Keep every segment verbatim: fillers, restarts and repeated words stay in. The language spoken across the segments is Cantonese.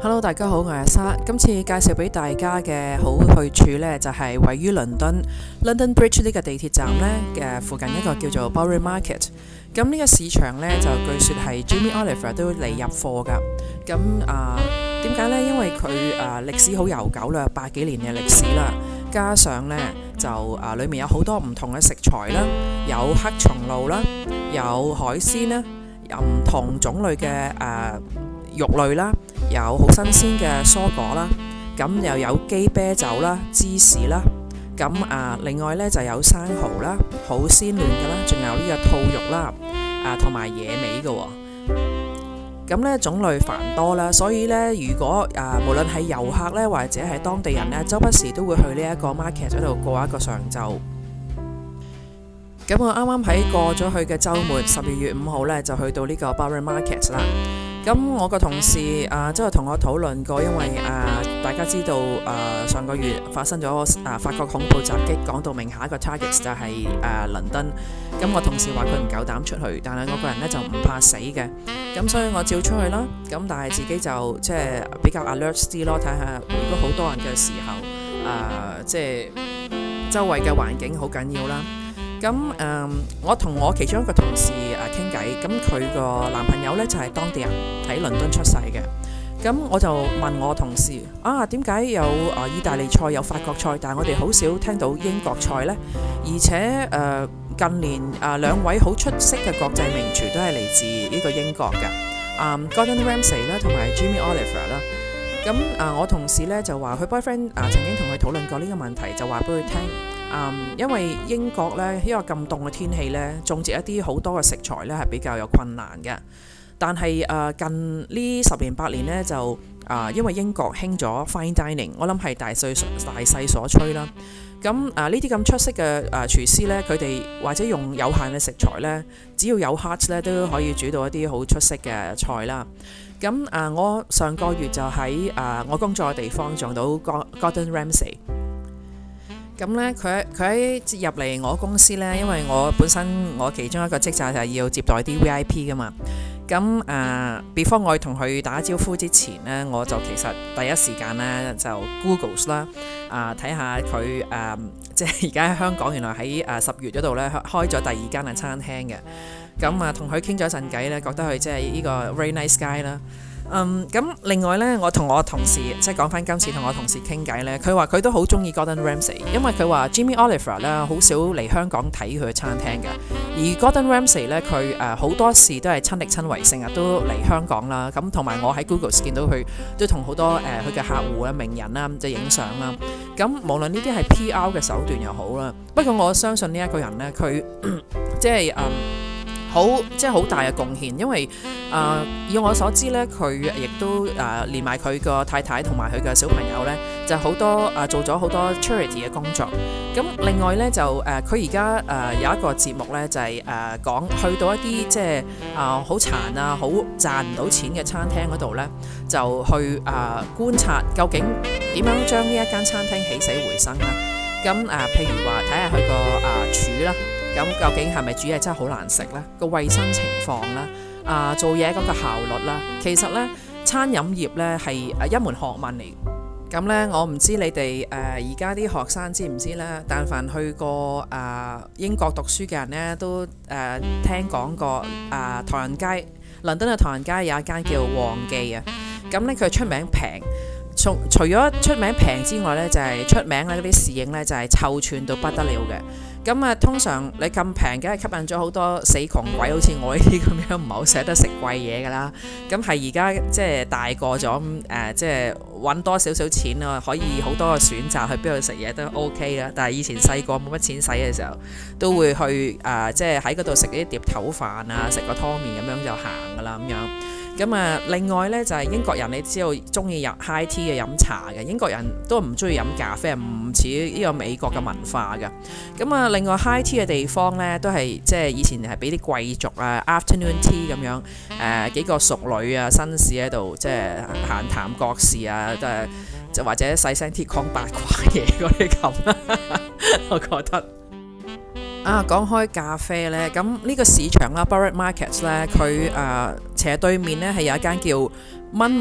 Hello， 大家好，我係阿莎。今次介紹俾大家嘅好去處呢，就係位於倫敦 London Bridge 呢個地鐵站呢嘅附近一個叫做 Borough Market。咁呢個市場呢，就據說係 Jamie Oliver 都嚟入貨㗎。咁啊，點解呢？因為佢啊歷史好悠久啦，百幾年嘅歷史啦，加上呢，就啊裡面有好多唔同嘅食材啦，有黑松露啦，有海鮮啦，有唔同種類嘅啊肉類啦，有好新鮮嘅蔬果啦，咁又有機啤酒啦、芝士啦，咁啊另外呢就有生蠔啦，好鮮嫩嘅啦，仲有呢個兔肉啦，啊同埋野味嘅喎。咁呢種類繁多啦，所以呢，如果啊無論係遊客呢，或者係當地人呢，周不時都會去呢一個 market 嗰度過一個上晝。咁我啱啱喺過咗去嘅週末十二月五號呢，就去到呢個 Borough Market 啦。咁我個同事啊，即係同我討論過，因為啊大家知道啊上個月發生咗啊法國恐怖襲擊，講到明下一個 target 就係啊倫敦。咁我同事話佢唔夠膽出去，但係我個人呢就唔怕死嘅，咁所以我照出去啦。咁但係自己就即係比較 alert 啲咯，睇下如果好多人嘅時候，啊即係周圍嘅環境好緊要啦。咁誒、嗯，我同我其中一個同事誒傾偈，咁佢個男朋友呢就係、是、當地人，喺倫敦出世嘅。咁我就問我同事啊，點解有誒意大利菜有法國菜，但係我哋好少聽到英國菜呢？而且誒、呃、近年誒、呃、兩位好出色嘅國際名廚都係嚟自呢個英國嘅，啊、嗯、Gordon Ramsay 啦，同埋 Jamie Oliver 啦。咁誒、呃、我同事呢就話佢 boyfriend 誒、呃、曾經同佢討論過呢個問題，就話俾佢聽。Um, 因為英國呢，因為咁凍嘅天氣呢，種植一啲好多嘅食材呢係比較有困難嘅。但係誒、呃、近呢十年八年呢，就啊、呃、因為英國興咗 fine dining， 我諗係大勢大勢所趨啦。咁啊呢啲咁出色嘅誒、呃、廚師呢，佢哋或者用有限嘅食材呢，只要有 heart 呢，都可以煮到一啲好出色嘅菜啦。咁啊、呃、我上個月就喺啊、呃、我工作嘅地方撞到 Gordon Ramsay。咁呢，佢佢喺入嚟我公司呢，因為我本身我其中一個職責就係要接待啲 V I P 噶嘛。咁啊 before 我同佢打招呼之前呢，我就其實第一時間呢就 Google 啦，啊睇下佢誒即係而家喺香港原來喺誒十月嗰度呢開咗第二間嘅餐廳嘅。咁啊同佢傾咗一陣偈呢，覺得佢即係呢個 very nice guy 啦。嗯，咁另外呢，我同我同事即係講翻今次同我同事傾偈呢，佢話佢都好中意 Gordon Ramsay， 因為佢話 Jamie Oliver 呢好少嚟香港睇佢嘅餐廳嘅，而 Gordon Ramsay 呢，佢誒好多時都係親力親為，成日都嚟香港啦。咁同埋我喺 Google 見到佢都同好多誒佢嘅客戶啊、名人啦就影相啦。咁無論呢啲係 P R 嘅手段又好啦，不過我相信呢一個人呢，佢即係嗯。好即係好大嘅貢獻，因為啊、呃，以我所知呢，佢亦都啊、呃、連埋佢個太太同埋佢嘅小朋友呢，就好多啊、呃、做咗好多 charity 嘅工作。咁另外呢，就誒佢而家誒有一個節目呢，就係誒講去到一啲即係啊好殘啊好賺唔到錢嘅餐廳嗰度呢，就去啊、呃、觀察究竟點樣將呢一間餐廳起死回生啦。咁啊、呃，譬如話睇下佢個啊廚啦。咁究竟係咪煮嘢真係好難食呢？個衛生情況啦，啊做嘢嗰個效率啦，其實呢，餐飲業呢係一門學問嚟。咁呢，我唔知你哋誒而家啲學生知唔知呢？但凡去過啊、呃、英國讀書嘅人呢，都誒、呃、聽講過啊、呃、唐人街，倫敦嘅唐人街有一間叫旺記啊。咁呢，佢出名平，除除咗出名平之外呢，就係、是、出名咧嗰啲侍應呢，就係臭串到不得了嘅。咁啊，通常你咁平，梗係吸引咗好多死窮鬼，好似我呢啲咁樣唔係好捨得食貴嘢㗎啦。咁係而家即係大個咗，誒、呃、即係揾多少少錢啊，可以好多個選擇去邊度食嘢都 OK 啦。但係以前細個冇乜錢使嘅時候，都會去誒、呃、即係喺嗰度食啲碟頭飯啊，食個湯麵咁樣就行㗎啦咁樣。咁啊，另外呢，就係、是、英國人，你知道中意飲 high tea 嘅飲茶嘅，英國人都唔中意飲咖啡，唔似呢個美國嘅文化嘅。咁啊，另外 high tea 嘅地方呢，都係即係以前係俾啲貴族啊 afternoon tea 咁樣，誒、呃、幾個淑女啊紳士喺度即係閒談國事啊，都係就或者細聲啲講八卦嘢嗰啲咁啦，我覺得。啊，講開咖啡呢，咁呢個市場啦 Borough Market 呢，佢誒斜對面呢係有一間叫 Monmouth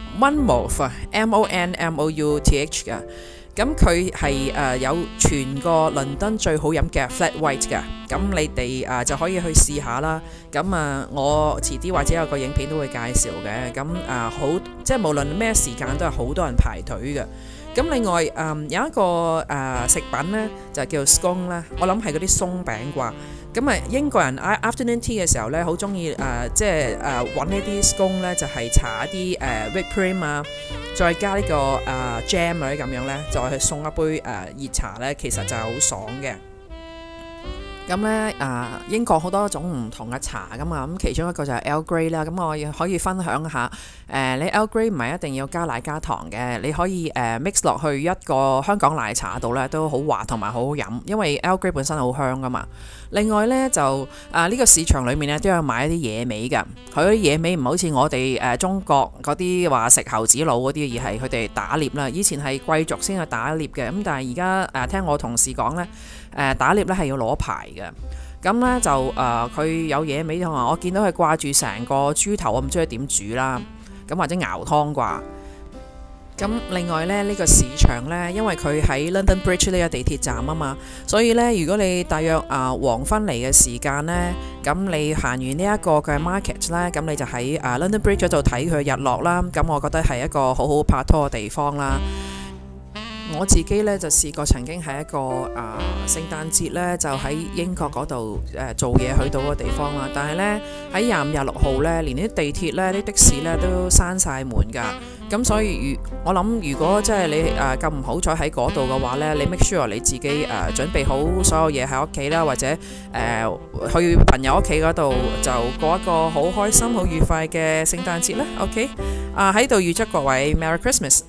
Monmouth，M O N M O U T H 嘅。咁佢係誒有全個倫敦最好飲嘅 flat white 嘅，咁你哋誒、呃、就可以去試下啦。咁啊、呃，我遲啲或者有個影片都會介紹嘅。咁啊、呃，好即係無論咩時間都係好多人排隊嘅。咁另外誒、呃、有一個誒、呃、食品呢，就叫 scone 啦，我諗係嗰啲鬆餅啩。咁啊，英國人 afternoon tea 嘅時候咧，好中意誒，即係誒揾呢啲 scone 咧，就係搽一啲誒 whipped cream 啊，再加呢、這個誒、呃、jam 嗰啲咁樣咧，再去送一杯誒、呃、熱茶咧，其實就係好爽嘅。咁咧誒英國好多種唔同嘅茶噶嘛，咁其中一個就係 Earl Grey 啦。咁我亦可以分享下誒、呃，你 Earl Grey 唔係一定要加奶加糖嘅，你可以誒、呃、mix 落去一個香港奶茶度咧，都好滑同埋好好飲，因為 Earl Grey 本身好香噶嘛。另外咧就啊呢、這個市場裏面咧都有買一啲野味㗎，佢啲野味唔好似我哋誒、呃、中國嗰啲話食猴子腦嗰啲，而係佢哋打獵啦。以前係貴族先去打獵嘅，咁但係而家誒聽我同事講咧，誒、呃、打獵咧係要攞牌嘅。咁咧就誒佢、呃、有野味同埋我見到佢掛住成個豬頭，我唔知佢點煮啦，咁或者熬湯啩。咁另外咧，呢、這個市場呢，因為佢喺 London Bridge 呢個地鐵站啊嘛，所以呢，如果你大約啊、呃、黃昏嚟嘅時間呢，咁你行完呢一個嘅 market 呢，咁你就喺啊、呃、London Bridge 嗰度睇佢日落啦。咁我覺得係一個好好拍拖嘅地方啦。我自己咧就試過曾經喺一個啊、呃、聖誕節咧，就喺英國嗰度誒做嘢去到個地方啦。但係咧喺廿五廿六號咧，連啲地鐵咧、啲的士咧都閂晒門㗎。咁所以如我諗，如果即係你誒咁唔好彩喺嗰度嘅話咧，你 make sure 你自己誒、呃、準備好所有嘢喺屋企啦，或者誒、呃、去朋友屋企嗰度就過一個好開心、好愉快嘅聖誕節啦。OK，啊喺度預祝各位 Merry Christmas。